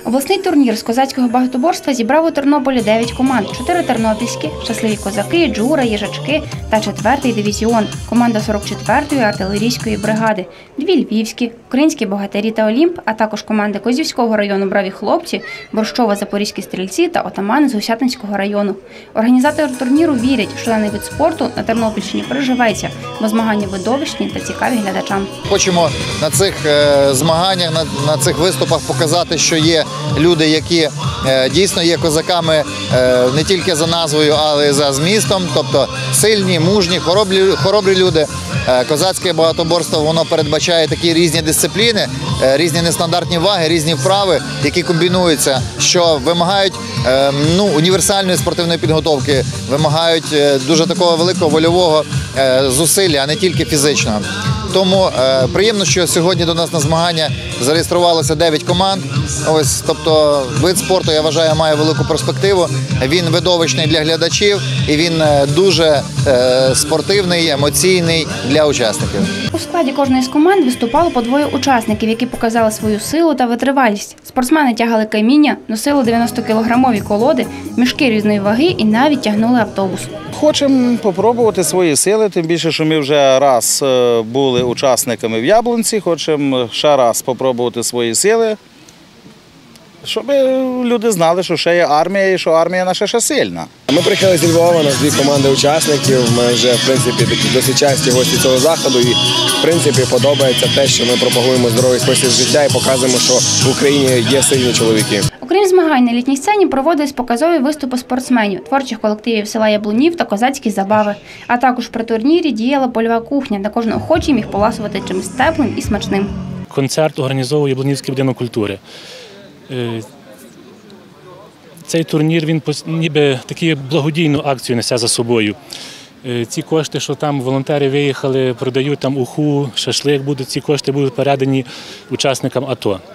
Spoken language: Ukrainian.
Обласний турнір з козацького багатоборства зібрав у Тернополі 9 команд. 4 тернопільські, щасливі козаки, Джура, їжачки та 4-й дивізіон, команда 44-ї артилерійської бригади, 2 львівські, українські богатирі та Олімп, а також команди Козівського району «Браві хлопці», Борщова, запорізькі стрільці та отамани з Гусятинського району. Організатори турніру вірять, що даний вид спорту на Тернопільщині приживеться, бо змагання видовищні та цікаві глядачам. Хочемо на цих змаганнях, на цих виступах показати, що є люди, які дійсно є козаками не тільки за назвою, але й за змістом, тобто сильні, мужні, хоробрі люди. Козацьке багатоборство, воно передбачає такі різні дисципліни, різні нестандартні ваги, різні вправи, які комбінуються, що вимагають універсальної спортивної підготовки, вимагають дуже такого великого вольового зусилля, а не тільки фізичного. Тому приємно, що сьогодні до нас на змагання зареєструвалося 9 команд. Тобто вид спорту, я вважаю, має велику перспективу. Він видовищний для глядачів і він дуже спортивний, емоційний для учасників. У складі кожної з команд виступало по 2 учасників, які показали свою силу та витривалість. Спортсмени тягали каміння, носили 90-кілограмові колоди, мішки різної ваги і навіть тягнули автобус. Хочемо спробувати свої сили, тим більше, що ми вже раз були учасниками в Яблунці, хочемо ще раз спробувати свої сили, щоб люди знали, що ще є армія і що армія наша ще сильна. Ми приїхали зі Львова, у нас 2 команди учасників, ми вже, в принципі, такі досить часті гості цього заходу і, в принципі, подобається те, що ми пропагуємо здоровий спосіб життя і показуємо, що в Україні є сильні чоловіки. Окрім змагань на літній сцені проводились показові виступи спортсменів, творчих колективів села Яблунів та козацькі забави. А також при турнірі діяла польова кухня, де кожен охочий міг поласувати чимось теплим і смачним. Концерт організовує Яблунівський будинок культури. Цей турнір, він ніби таку благодійну акцію несе за собою. Ці кошти, що там волонтери виїхали, продають там уху, шашлик, ці кошти будуть передані учасникам АТО.